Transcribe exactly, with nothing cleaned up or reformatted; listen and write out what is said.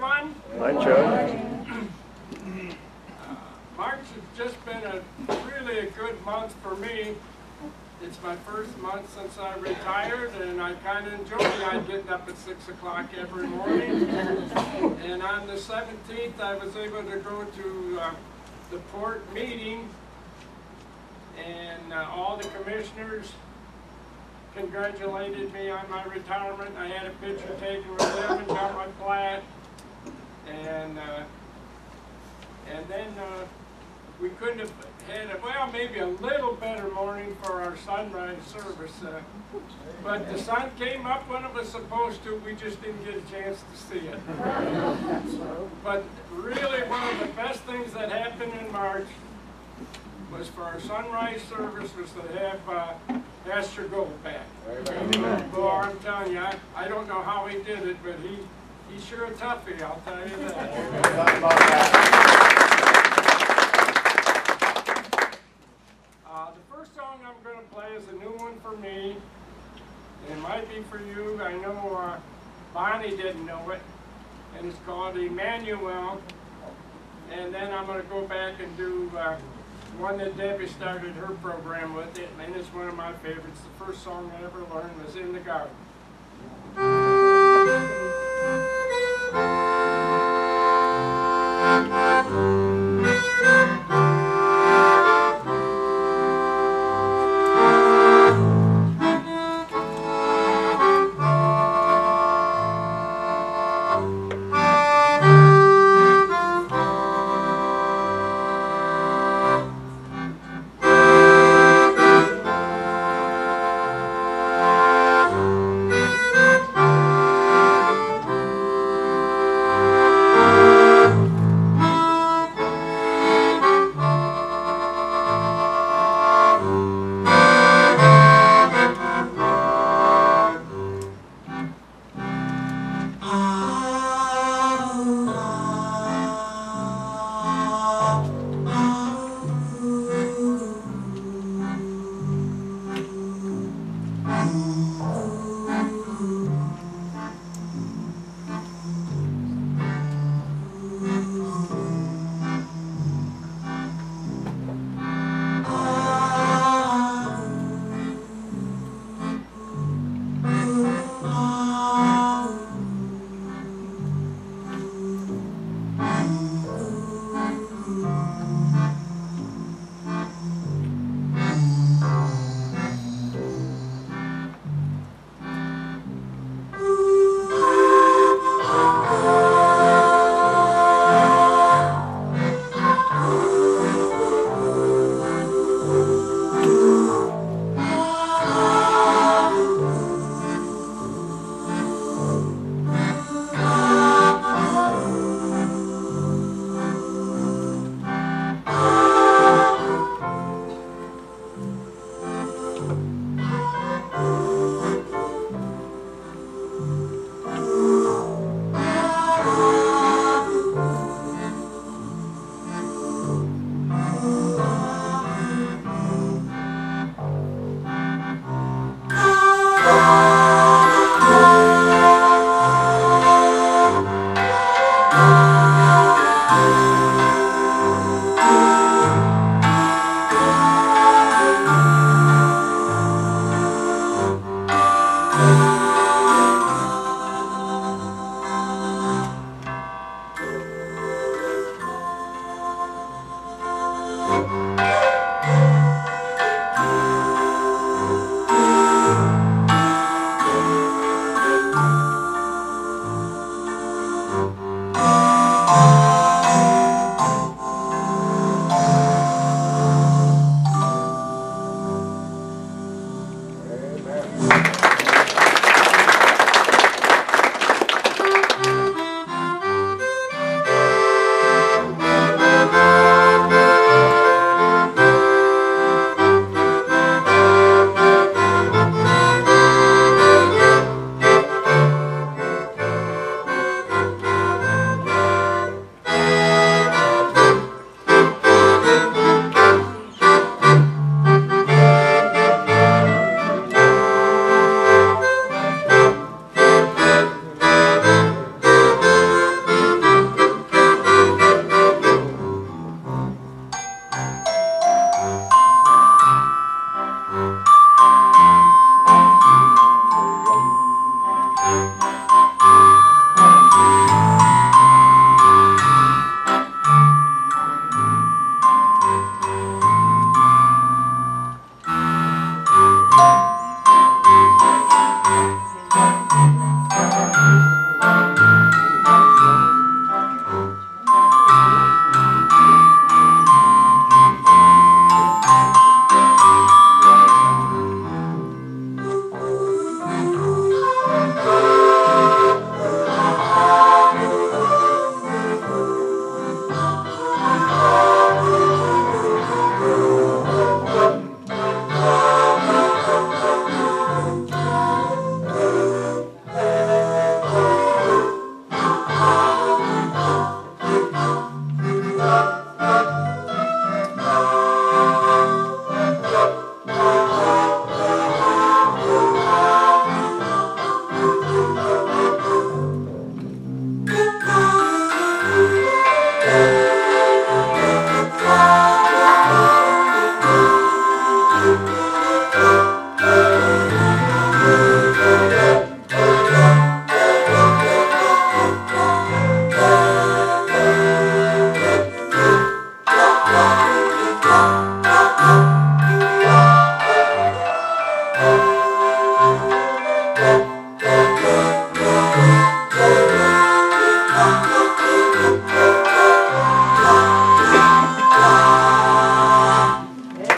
everyone. Hi, Joe. Uh, March has just been a really a good month for me. It's my first month since I retired, and I kind of enjoy it. I'm getting up at six o'clock every morning. And on the seventeenth, I was able to go to uh, the port meeting, and uh, all the commissioners congratulated me on my retirement. I had a picture taken with them and got my plaque. And uh, and then uh, we couldn't have had a, well, maybe a little better morning for our sunrise service. Uh, but the sun came up when it was supposed to. We just didn't get a chance to see it. But really, one of the best things that happened in March was for our sunrise service was to have uh, Pastor Gold back. Boy, I'm telling you, I, I don't know how he did it, but he he's sure a toughie, I'll tell you that. Uh, the first song I'm going to play is a new one for me. And it might be for you. I know uh, Bonnie didn't know it. And it's called Emmanuel. And then I'm going to go back and do uh, one that Debbie started her program with it, and it's one of my favorites. The first song I ever learned was In the Garden.